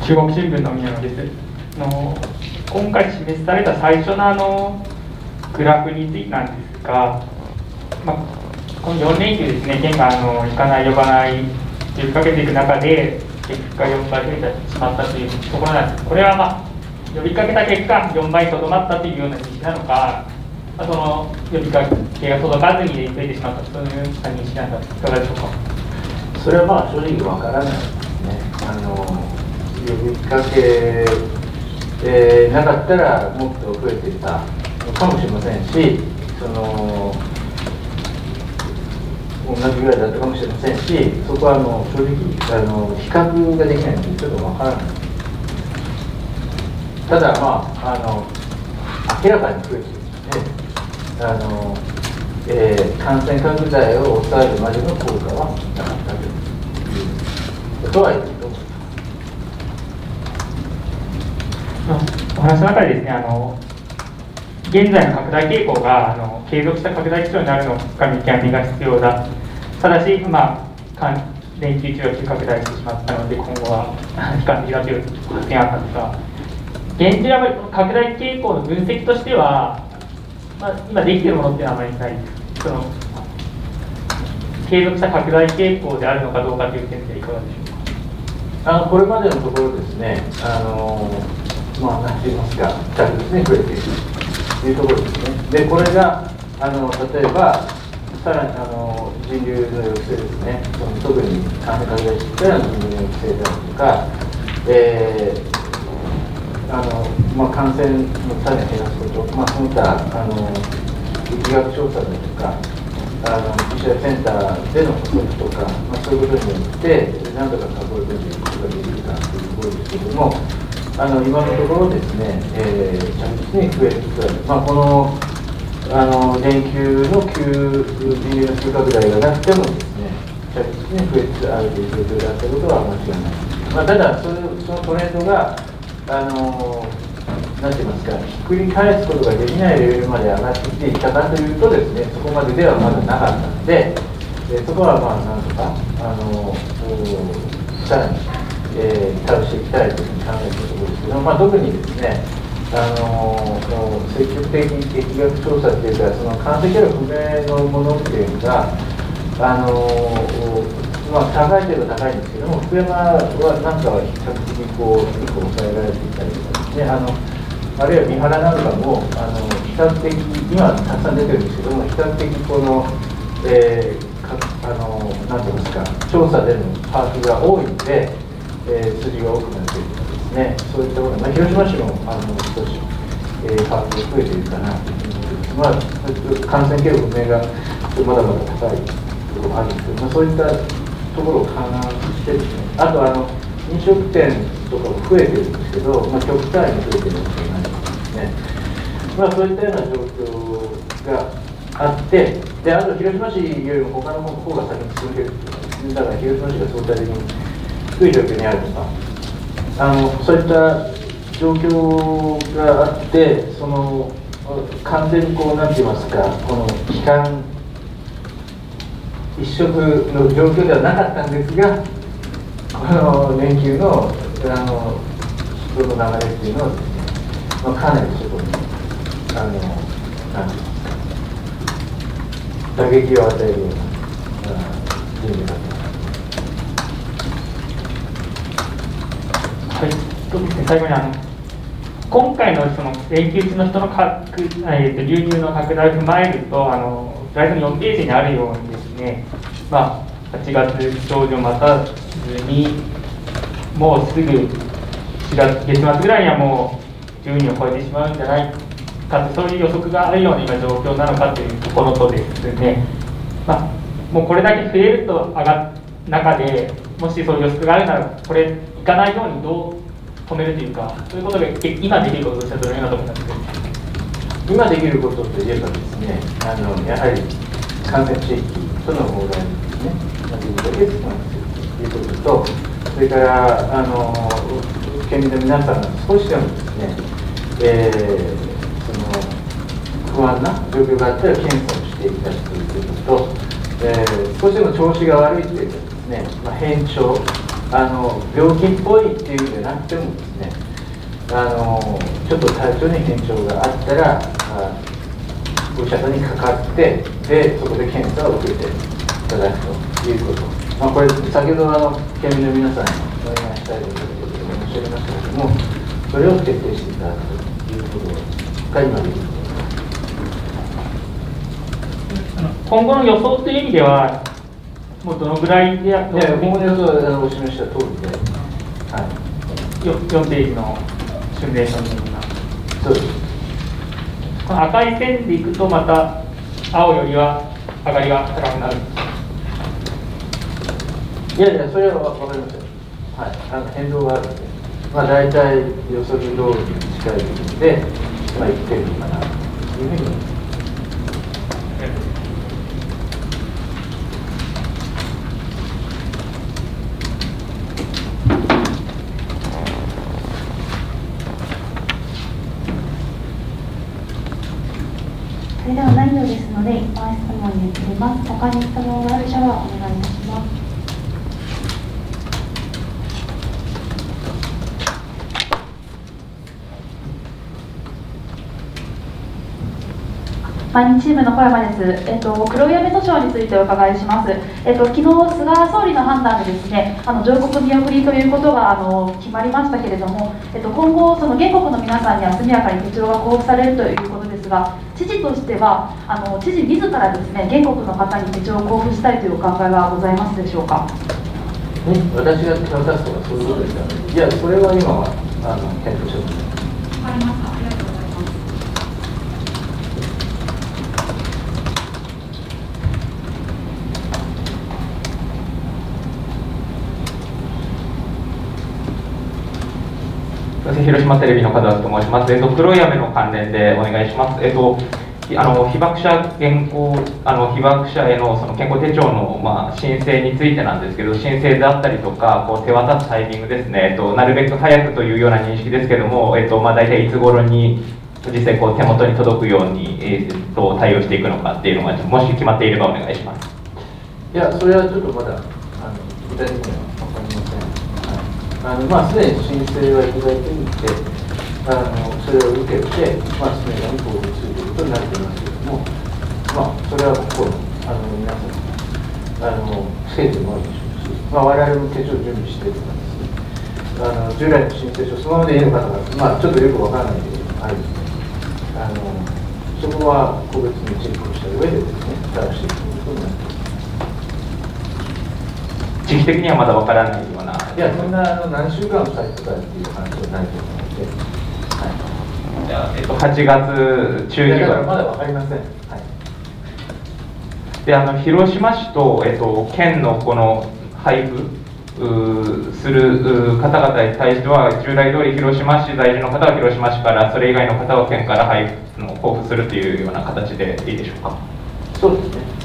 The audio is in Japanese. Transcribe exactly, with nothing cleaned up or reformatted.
中国新聞の宮野です。あの今回示された最初のあのグラフについてなんですが、まあ、このよん連休ですね、県があの行かない、呼ばないと呼びかけていく中で、結果よんばい増えてしまったというところなんです。これは、まあ、呼びかけた結果、よんばいにとどまったというような認識なのか、まあ、その呼びかけが届かずに増えてしまったという認識なんだ、いかがでしょうか。 それはまあ正直わからないですね。あの呼びかけ、えー、なかったらもっと増えていたかもしれませんし、その同じぐらいだったかもしれませんし、そこはあの正直あの比較ができないのでちょっとわからない。ただまああの明らかに増えているので、あの、えー、感染拡大を抑えるまでの効果はなかったということは言えると思います。 お話の中でですね、あの現在の拡大傾向があの継続した拡大基調になるのか見極めが必要だ。ただし、まあ、連休中は急拡大してしまったので、今後は悲観的だという発言があったんですが、現状は拡大傾向の分析としては、まあ、今できているものっていうのはあまりないです。その継続した拡大傾向であるのかどうかという点でいかがでしょうか。 あのこれまでのところですね、あのまあ、何て言いますか、着実に増えているというところですね。で、これがあの例えば、さらにあの人流の抑制ですね、その特に感染拡大してからの人流の抑制であるとか、えーあのまあ、感染のさらに減らすこと、まあ、そういったあの疫学調査だとか、あのピーシーアールセンターでの補足とか、まあ、そういうことによって、何とか囲い込んでいくことができるかというところですけれども、あの今のところですね、えー、着実に増えてきております。まあ、このあの連休の急人流の急拡大がなくてもですね、着実に増えつつあるという状況であったことは間違いない。まあ、ただその、そのトレンドがあのなんて言いますか、ひっくり返すことができないレベルまで上がってきていたかというとですね、そこまでではまだなかったので、えそこはまあなんとかあのさらに、えー、倒していきたいというふうに考えているところですけど、まあ、特にですね、あの積極的に疫学調査というか、その感染経路不明のものっていうのが、あのまあ、高い程度高いんですけども、福山はなんかは比較的こう結構抑えられていたりとかですね、あのあるいは三原なんかもあの比較的、今たくさん出てるんですけども、比較的この、えー、かあのなんて言いますか、調査での把握が多いので、えー、数字が多くなっているとかですね、そういったもの、まあ、広島市もあの少し、えー、把握が増えているかなというふうに思います。まあ、感染経路不明がまだまだ高いところがあるんですけど、まあ、そういったところを勘案してですね、あとあの飲食店とかも増えてるんですけど、まあ、極端に増えてるわけじゃないですね。まあ、そういったような状況があって、であと広島市よりも他の方が先に進んでいるというかですね、だから広島市が相対的に低い状況にあるとか、あのそういった状況があって、その完全にこうなんて言いますか、この期間一色の状況ではなかったんですが、この連休のあの人の流れっていうのはですね、まあ、かなりそこにあのなんて言いますか、打撃を与えるような人流だと思います。 はい、そうですね、最後にあの今回のその連休中の人のかく、えー、と流入の拡大を踏まえると、あのスライドのよんページにあるようにですね、まあ、はちがつ上旬またずに、もうすぐしがつ月末ぐらいにはもうじゅうにんを超えてしまうんじゃないかと、そういう予測があるような今状況なのかというところとですね、まあ、もうこれだけ増えると上がる中で、もしそういう予測があるなら、これいかないようにどう止めるというか、そういうことが今できることとしてはどのようなところなんですか。 今できることといえばですね、あのやはり感染地域との往来ですね、できるだけ少なくするということと、それからあの県民の皆さんが少しでもですね、えー、その不安な状況があったら検査をしていただくということと、えー、少しでも調子が悪いというかですね、まあ、変調あの病気っぽいっていうんじゃなくてもですね、あのちょっと体調に変調があったら、あお医者さんにかかって、でそこで検査を受けていただくということ、まあ、これ、先ほどあの県民の皆さんにお願いしたいということで申し上げましたけれども、それを徹底していただくということが今できると思います。 今後の予想という意味では、もうどのぐらいでや、 いや、今後の予想はお示した通りで、はい、 よんページのシミュレーションのような。 そうです。 この赤い線でいくと、また青よりは上がりが高くなる。 いやいや、それは分かりません。はい、あの変動があるので、まあ、大体予測通りに近い部分で、まあ、いってるのかなというふうに思います。 それではないようですので、一般質問に移ります。他に質問がある者はお願いいたします。毎日チームの小山です。えっと、黒岩目訴訟についてお伺いします。えっと、昨日菅総理の判断でですね、あの上告見送りということがあの決まりましたけれども、えっと、今後その原告の皆さんには速やかに手帳が交付されるということですが、知事としてはあの知事自らですね、原告の方に手帳を交付したいというお考えはございますでしょうか。 ね、私が手渡すとかそういうことですかね。いや、それは今はあの検討しております。 わかりました。ありがとうございます。 広島テレビの門脇と申します。えっと、黒い雨の関連でお願いします。えっと、あの被爆者健康あの被爆者へのその健康手帳の、まあ、申請についてなんですけど、申請であったりとか、こう手渡すタイミングですね、えっと、なるべく早くというような認識ですけども、えっとまあ、大体いつ頃に実際こう手元に届くように、えー、と対応していくのかっていうのが、もし決まっていればお願いします。 いや、それはちょっとまだあの具体的には分かりません。はい、あのまあ、すでに申請はいただいていて、あのそれを受けて、まあ、速やかに交付するということになっていますけれども、まあ、それはここのあの皆さんあの制度もあるでしょうし、まあ、我々も手帳を準備しているとかですね、あの従来の申請書そのままでいいのかとか、まあ、ちょっとよく分からないというのがあるので、あのそこは個別にチェックをした上でですね、対応していくということになっています。 時期的にはまだわからないような。 いや、そんなあの何週間も先とかっていう話はないと思うので、はい、 じゃあ、えっと、はちがつ中旬だからまだ分かりません。はい、 であの広島市と、えっと、県のこの配布する方々に対しては、従来通り広島市在住の方は広島市から、それ以外の方は県から配布の交付するというような形でいいでしょうか。 そうですね。